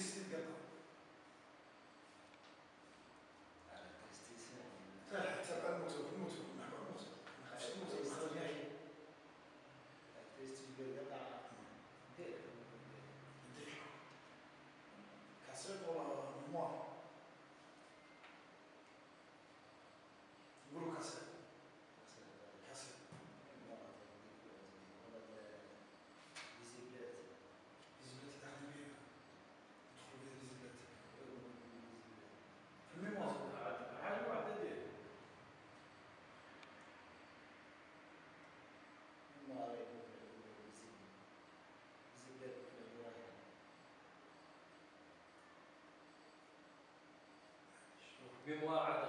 الكريستي قطع. حتى بقى الموتور نحو الموتور ما خافش الموتور ما خرجناش. الكريستي قطع ديك كاسيت ولا ميموار؟ نقولوا كاسيت. كاسيت. بيزيبلات بيزيبلات تاعنا بيها ندخلوا بها بيزيبلات في الميموار. حاجة واحدة ديال المعارض بيزيبلات واحد. ميموار عاد